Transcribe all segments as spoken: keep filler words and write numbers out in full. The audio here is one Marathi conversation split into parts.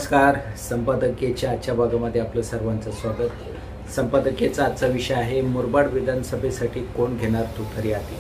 नमस्कार. संपादकीयच्या आजच्या भागामध्ये आपलं सर्वांचं स्वागत. संपादकीयचा आजचा विषय आहे मुरबाड विधानसभेसाठी कोण घेणार तुतारी हाती.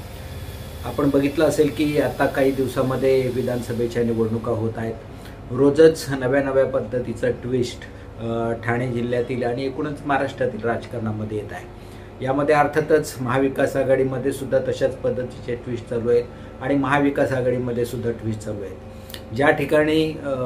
आपण बघितलं असेल की आता काही दिवसामध्ये विधानसभेच्या निवडणुका होत आहेत. रोजच नव्या नव्या पद्धतीचा ट्विस्ट ठाणे जिल्ह्यातील आणि एकूणच महाराष्ट्रातील राजकारणामध्ये येत आहे. यामध्ये अर्थातच महाविकास आघाडीमध्ये सुद्धा तशाच पद्धतीचे ट्विस्ट चालू आहेत आणि महाविकास आघाडीमध्ये सुद्धा ट्विस्ट चालू आहेत. ज्या ठिकाणी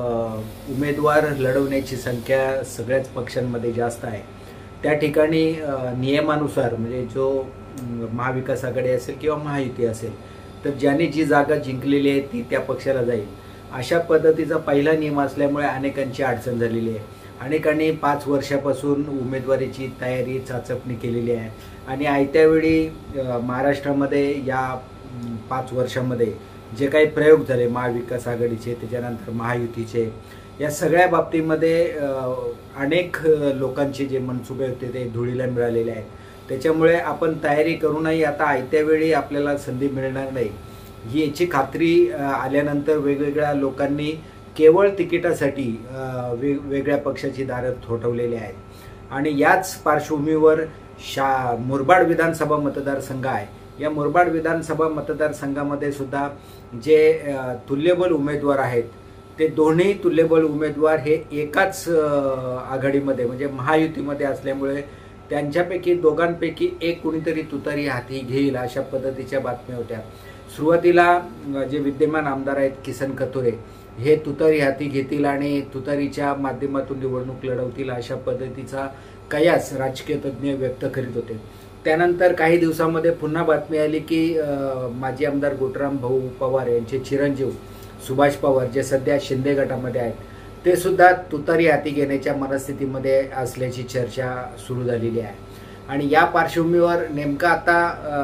उमेदवार लढवण्याची संख्या सगळ्याच पक्षांमध्ये जास्त आहे त्या ठिकाणी नियमानुसार म्हणजे जो महाविकास आघाडी असेल किंवा महायुती असेल तर ज्याने जी जागा जिंकलेली आहे ती त्या पक्षाला जाईल अशा पद्धतीचा पहिला नियम असल्यामुळे अनेकांची अडचण झालेली आहे. अनेकांनी पाच वर्षापासून उमेदवारीची तयारी चाचपणी केलेली आहे आणि आयत्या वेळी महाराष्ट्रामध्ये या पाच वर्षामध्ये जे काही प्रयोग झाले महाविकास आघाडीचे त्याच्यानंतर महायुतीचे या सगळ्या बाबतीमध्ये अनेक लोकांचे जे मनसुबे होते ते धुळीला मिळालेले आहेत. त्याच्यामुळे आपण तयारी करूनही आता आयत्या वेळी आपल्याला संधी मिळणार नाही ही याची खात्री आल्यानंतर वेगवेगळ्या लोकांनी केवळ तिकिटासाठी वेगवेगळ्या पक्षाची दारं थोठवलेली आहेत आणि याच पार्श्वभूमीवर शा मुरबाड विधानसभा मतदारसंघ आहे. या मुरबाड विधानसभा मतदारसंघामध्ये सुद्धा जे तुल्यबळ उमेदवार आहेत ते दोन्ही तुल्यबळ उमेदवार हे एकाच आघाडीमध्ये म्हणजे महायुतीमध्ये असल्यामुळे त्यांच्यापैकी दोघांपैकी एक कुणीतरी तुतारी हाती घेईल अशा पद्धतीच्या बातम्या होत्या. सुरुवातीला जे विद्यमान आमदार आहेत किसन कथोरे हे तुतारी हाती घेतील आणि तुतारीच्या माध्यमातून निवडणूक लढवतील अशा पद्धतीचा कयास राजकीय तज्ज्ञ व्यक्त करीत होते. त्यानंतर काही दिवसांमध्ये पुन्हा बातमी आली की माजी आमदार गोटराम भाऊ पवार यांचे चिरंजीव सुभाष पवार जे सध्या शिंदे गटामध्ये आहेत ते सुद्धा तुतारी हाती घेण्याच्या मनस्थितीमध्ये असल्याची चर्चा सुरू झालेली आहे. आणि या पार्श्वभूमीवर नेमका आता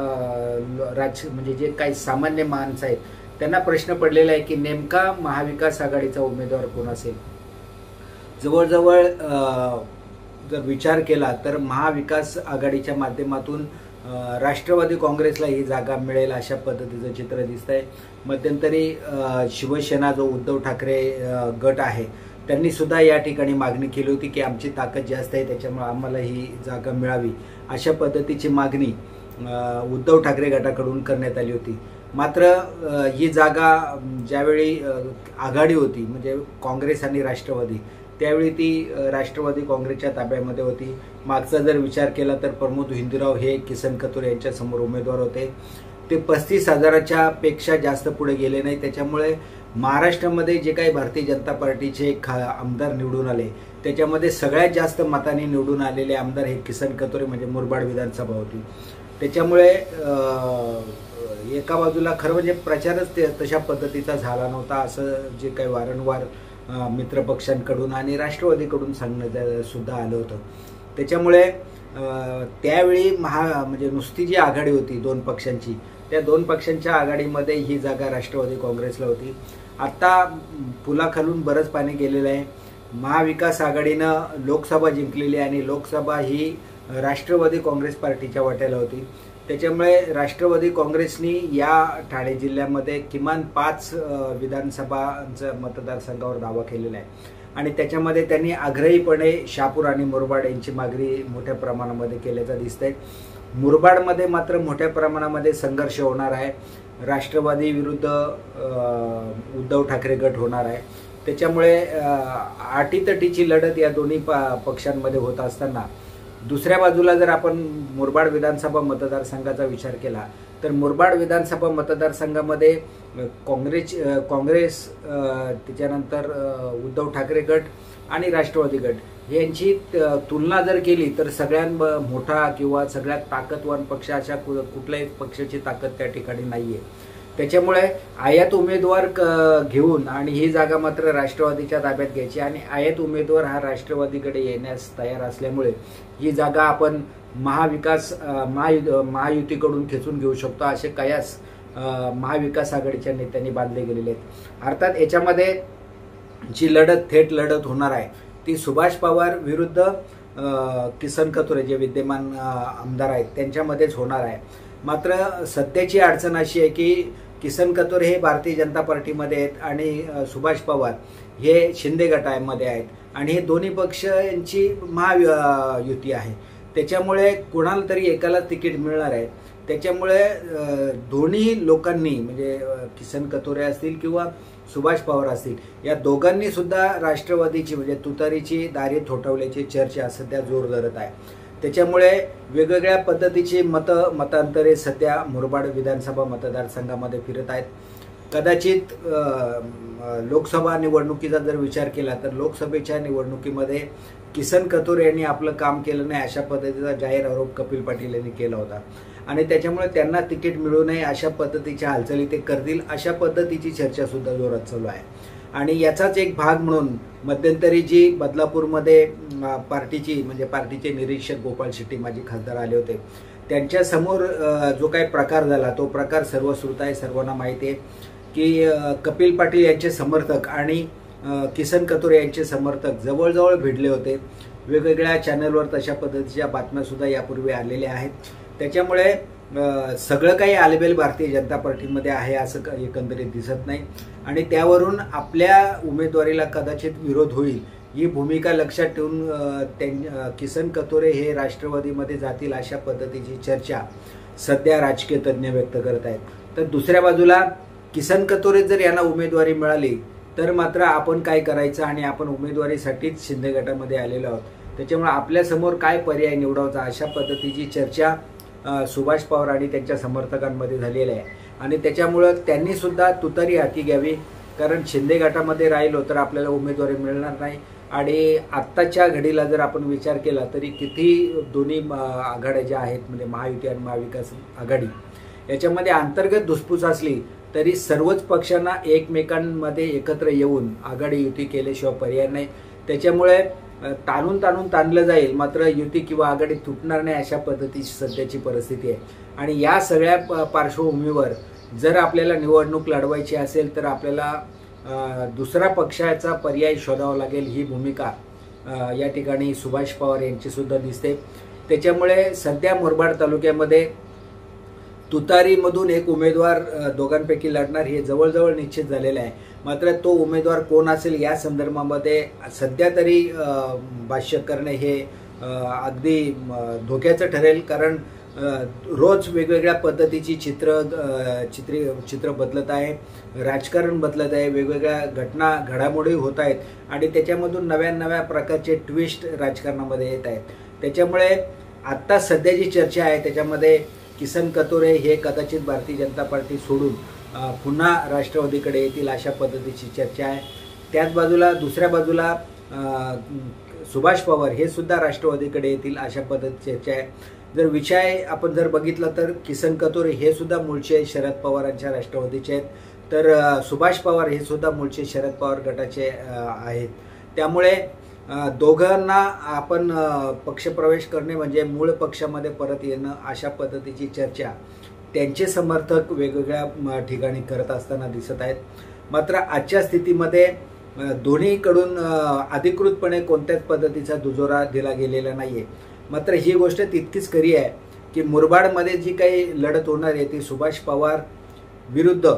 राज म्हणजे जे काही सामान्य माणसं आहेत त्यांना प्रश्न पडलेला आहे की नेमका महाविकास आघाडीचा उमेदवार कोण असेल. जवळजवळ जर विचार केला तर महाविकास आघाडीच्या माध्यमातून राष्ट्रवादी काँग्रेसला ही जागा मिळेल अशा पद्धतीचं चित्र दिसतंय. मध्यंतरी शिवसेना जो उद्धव ठाकरे गट आहे त्यांनी सुद्धा या ठिकाणी मागणी केली होती की आमची ताकद जास्त आहे त्याच्यामुळे आम्हाला ही जागा मिळावी अशा पद्धतीची मागणी उद्धव ठाकरे गटाकडून करण्यात आली होती. मात्र ही जागा ज्यावेळी आघाडी होती म्हणजे काँग्रेस आणि राष्ट्रवादी त्यावेळी ती राष्ट्रवादी काँग्रेसच्या ताब्यामध्ये होती. मागचा जर विचार केला तर प्रमोद हिंदूराव हे किसन कथोरे यांच्या समोर उमेदवार होते. ते पस्तीस हजाराच्या पेक्षा जास्त पुढे गेले नाही. त्याच्यामुळे महाराष्ट्रामध्ये जे काही भारतीय जनता पार्टीचे आमदार निवडून आले त्याच्यामध्ये सगळ्यात जास्त मतांनी निवडून आलेले आमदार हे किसन कथोरे म्हणजे मुरबाड विधानसभा होती. त्याच्यामुळे एका बाजूला खरं म्हणजे प्रचारच ते तशा पद्धतीचा झाला नव्हता असं जे काही वारंवार मित्रपक्षांकडून आणि राष्ट्रवादीकडून सांगण्यात सुद्धा आलं होतं. त्याच्यामुळे त्यावेळी महा म्हणजे नुसती जी आघाडी होती दोन पक्षांची त्या दोन पक्षांच्या आघाडीमध्ये ही जागा राष्ट्रवादी काँग्रेसला होती. आत्ता पुलाखालून बरंच पाणी गेलेलं आहे. महाविकास आघाडीनं लोकसभा जिंकलेली आणि लोकसभा ही राष्ट्रवादी काँग्रेस पार्टीच्या वाट्याला होती. त्याच्यामुळे राष्ट्रवादी काँग्रेसनी या ठाणे जिल्ह्यामध्ये किमान पाच विधानसभांचा मतदारसंघावर दावा केलेला आहे आणि त्याच्यामध्ये त्यांनी आग्रहीपणे शहापूर आणि मुरबाड यांची मागणी मोठ्या प्रमाणामध्ये केल्याचं दिसतंय. मुरबाडमध्ये मात्र मोठ्या प्रमाणामध्ये संघर्ष होणार आहे. राष्ट्रवादी विरुद्ध उद्धव ठाकरे गट होणार आहे. त्याच्यामुळे आटीतटीची लढत या दोन्ही पक्षांमध्ये होत असताना दुसऱ्या बाजूला जर आपण मुरबाड विधानसभा मतदारसंघाचा विचार केला तर मुरबाड विधानसभा मतदारसंघामध्ये काँग्रेस काँग्रेस त्याच्यानंतर उद्धव ठाकरे गट आणि राष्ट्रवादी गट यांची तुलना जर केली तर सगळ्यात मोठा किंवा सगळ्यात ताकदवान पक्ष अशा कुठल्याही पक्षाची ताकद त्या ठिकाणी नाही आहे. त्याच्यामुळे आयात उमेदवार घेऊन आणि ही जागा मात्र राष्ट्रवादीच्या ताब्यात घ्यायची आणि आयात उमेदवार हा राष्ट्रवादीकडे येण्यास तयार असल्यामुळे ही जागा आपण महाविकास महायु महायुतीकडून खेचून घेऊ शकतो असे कयास महाविकास आघाडीच्या नेत्यांनी बांधले गेलेले आहेत. अर्थात याच्यामध्ये जी लढत थेट लढत होणार आहे ती सुभाष पवार विरुद्ध किसन कथोरे जे विद्यमान आमदार आहेत त्यांच्यामध्येच होणार आहे. मात्र सध्याची अडचण अशी आहे की किसन कथोरे हे भारतीय जनता पार्टीमध्ये आहेत आणि सुभाष पवार हे शिंदे गटामध्ये आहेत आणि हे दोन्ही पक्ष यांची महायुती आहे, त्याच्यामुळे कोणाला तरी एकाला तिकीट मिळणार आहे। त्याच्यामुळे दोन्ही लोकांनी म्हणजे किसन कथोरे असतील किंवा सुभाष पवार असतील या दोघांनी सुद्धा राष्ट्रवादीची म्हणजे तुतारीची दारे थोठवल्याची चर्चा सध्या जोर धरत आहे। त्याच्यामुळे वेगवेगळ्या पद्धतीची मत मतांतरे सध्या मुरबाड विधानसभा मतदारसंघामध्ये फिरत आहेत। कदाचित लोकसभा निवडणुकीचा जर विचार केला तर लोकसभेच्या निवडणुकीमध्ये किसन कथोरे यांनी आपलं काम केलं नाही अशा पद्धतीचा जाहीर आरोप कपिल पाटील यांनी केला होता आणि त्याच्यामुळे त्यांना तिकीट मिळू नये अशा पद्धतीच्या हालचाली ते करतील अशा पद्धतीची चर्चा सुद्धा जोरात चालू आहे। आणि याचाच एक भाग म्हणून मध्यंतरी जी बदलापूरमध्ये पार्टीची म्हणजे पार्टीचे निरीक्षक गोपाळ शेट्टी माजी खासदार आले होते, त्यांच्या समोर जो काही प्रकार झाला तो प्रकार सर्वश्रुत आहे, सर्वांना माहिती आहे की कपिल पाटील यांचे समर्थक आणि किसन कथोरे यांचे समर्थक जवळजवळ भिडले होते। वेगवेगळ्या चॅनलवर तशा पद्धतीच्या बातम्या सुद्धा यापूर्वी आलेल्या आहेत। त्याच्यामुळे सगळं काही आलबेल भारतीय जनता पार्टीमध्ये आहे असं एकंदरीत दिसत नाही आणि त्यावरून आपल्या उमेदवारीला कदाचित विरोध होईल ही भूमिका लक्षात ठेवून किसन कथोरे हे राष्ट्रवादीमध्ये जातील अशा पद्धतीची चर्चा सध्या राजकीय तज्ज्ञ व्यक्त करत आहेत। तर दुसऱ्या बाजूला किसन कथोरे जर यांना उमेदवारी मिळाली तर मात्र आपण काय करायचं आणि आपण उमेदवारीसाठीच शिंदे गटामध्ये आलेलो आहोत, त्याच्यामुळे आपल्यासमोर काय पर्याय निवडायचा अशा पद्धतीची चर्चा सुभाष पवार आणि त्यांच्या समर्थकांमध्ये झालेली आहे आणि त्याच्यामुळं त्यांनी सुद्धा तुतारी हाती घ्यावी, कारण शिंदे गटामध्ये राहिलो तर आपल्याला उमेदवारी मिळणार नाही। आणि आत्ताच्या घडीला जर आपण विचार केला तरी किती दोन्ही आघाड्या ज्या आहेत म्हणजे महायुती आणि महाविकास आघाडी याच्यामध्ये अंतर्गत धुसफूस असली तरी सर्वच पक्षांना एकमेकांमध्ये एकत्र येऊन आघाडी युती केल्याशिवाय पर्याय नाही। त्याच्यामुळे ताणून ताणून ताणलं जाईल मात्र युती किंवा आघाडी तुटणार नाही अशा पद्धतीची सध्याची परिस्थिती आहे। आणि या सगळ्या पार्श्वभूमीवर जर आपल्याला निवडणूक लढवायची असेल तर आपल्याला दुसरा पक्षाचा पर्याय शोधावा लागेल ही भूमिका या ठिकाणी सुभाष पवार यांची सुद्धा दिसते। त्याच्यामुळे सध्या मुरबाड तालुक्यामध्ये तुतारीमधून एक उमेदवार दोघांपैकी लढणार हे जवळजवळ निश्चित झालेलं आहे। मात्र तो उमेदवार कोण असेल या संदर्भामध्ये सध्या तरी भाष्य करणे हे अगदी धोक्याचं ठरेल, कारण रोज वेगवेगळ्या पद्धतीची चित्र चित्री चित्र बदलत आहे, राजकारण बदलत आहे, वेगवेगळ्या घटना घडामोडी होत आहेत आणि त्याच्यामधून नव्या नव्या प्रकारचे ट्विस्ट राजकारणामध्ये येत आहेत। त्याच्यामुळे आत्ता सध्या जी चर्चा आहे त्याच्यामध्ये किसन कथोरे हे कदाचित भारतीय जनता पार्टी सोडून पुन्हा राष्ट्रवादीकडे येतील अशा पद्धतीची चर्चा आहे। त्याच बाजूला दुसऱ्या बाजूला सुभाष पवार हे सुद्धा राष्ट्रवादीकडे येतील अशा पद्धतीची चर्चा आहे। जर विषय आपण जर बघितला तर किसन कथोरे हे सुद्धा मूळचे शरद पवारांच्या राष्ट्रवादीचे आहेत, तर सुभाष पवार हे सुद्धा मूळचे शरद पवार गटाचे आहेत। त्यामुळे दोघांना आपण पक्षप्रवेश करणे म्हणजे मूळ पक्षामध्ये परत येणं अशा पद्धतीची चर्चा त्यांचे समर्थक वेगवेगळ्या ठिकाणी करत असताना दिसत आहेत। मात्र आजच्या स्थितीमध्ये दोन्हीकडून अधिकृतपणे कोणत्याच पद्धतीचा दुजोरा दिला गेलेला नाहीये। मात्र ही गोष्ट तितकीच खरी आहे की मुरबाडमध्ये जी काही लढत होणार आहे ती सुभाष पवार विरुद्ध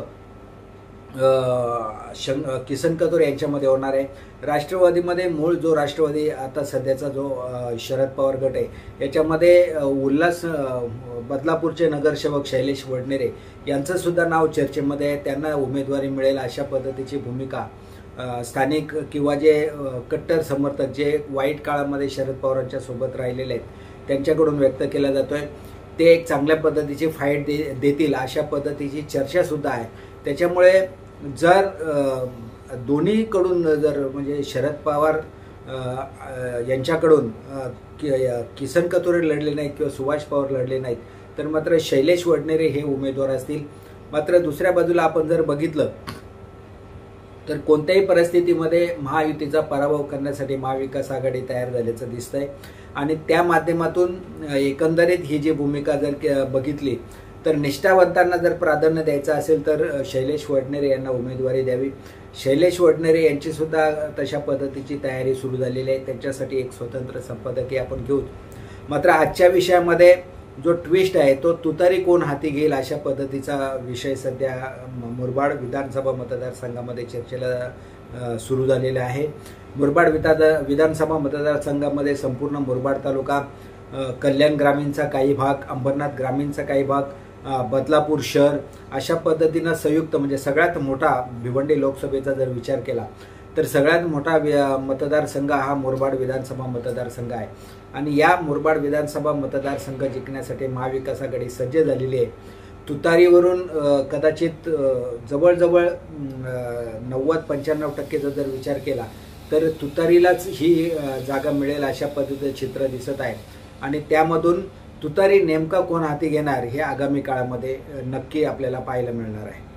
किसन कथोरे यांच्यामध्ये होणार आहे। राष्ट्रवादीमध्ये मूळ जो राष्ट्रवादी आता सध्याचा जो शरद पवार गट आहे याच्यामध्ये उल्हास बदलापूरचे नगरसेवक शैलेश वडनेरे यांचं सुद्धा नाव चर्चेमध्ये आहे, त्यांना उमेदवारी मिळेल अशा पद्धतीची भूमिका स्थानिक किंवा जे कट्टर समर्थक जे वाईट काळामध्ये शरद पवारांच्या सोबत राहिलेले आहेत त्यांच्याकडून व्यक्त केला जातोय। ते एक चांगल्या पद्धतीची फाईट दे देतील अशा पद्धतीची चर्चा सुद्धा आहे। त्याच्यामुळे जर दोन्हीकडून जर म्हणजे शरद पवार यांच्याकडून किसन कथोरे लढले नाहीत किंवा सुभाष पवार लढले नाहीत तर मात्र शैलेश वडनेरे हे उमेदवार असतील। मात्र दुसऱ्या बाजूला आपण जर बघितलं तर कोणत्याही परिस्थितीमध्ये महायुतीचा पराभव करण्यासाठी महाविकास आघाडी तयार झाल्याचं दिसतंय आणि त्या माध्यमातून एकंदरीत ही जी भूमिका जर बघितली तर निष्ठावंतांना जर प्राधान्य द्यायचं असेल तर शैलेश वडनेरे यांना उमेदवारी द्यावी। शैलेश वडनेरे यांची सुद्धा तशा पद्धतीची तयारी सुरू झालेली आहे, त्यांच्यासाठी एक स्वतंत्र संपादकीय आपण घेऊ। मात्र आजच्या विषयामध्ये जो ट्विस्ट आहे तो तुतारी कोण हाती घेईल अशा पद्धतीचा विषय सध्या मुरबाड विधानसभा मतदारसंघामध्ये चर्चेला सुरू झालेलं आहे। मुरबाड विधान विधानसभा मतदारसंघामध्ये संपूर्ण मुरबाड तालुका, कल्याण ग्रामीणचा काही भाग, अंबरनाथ ग्रामीणचा काही भाग, बदलापूर शहर अशा पद्धतीनं संयुक्त म्हणजे सगळ्यात मोठा भिवंडी लोकसभेचा जर विचार केला तर सगळ्यात मोठा मतदारसंघ हा मुरबाड विधानसभा मतदारसंघ आहे। आणि या मुरबाड विधानसभा मतदारसंघ जिंकण्यासाठी महाविकास आघाडी सज्ज झालेली आहे। तुतारीवरून कदाचित जवळजवळ नव्वद पंच्याण्णव टक्केचा जर विचार केला तर तुतारीलाच ही जागा मिळेल अशा पद्धतीचं चित्र दिसत आहे। आणि त्यामधून तुतारी नेमका कोण हाती घेणार हे आगामी काळामध्ये नक्की आपल्याला पाहायला मिळणार आहे।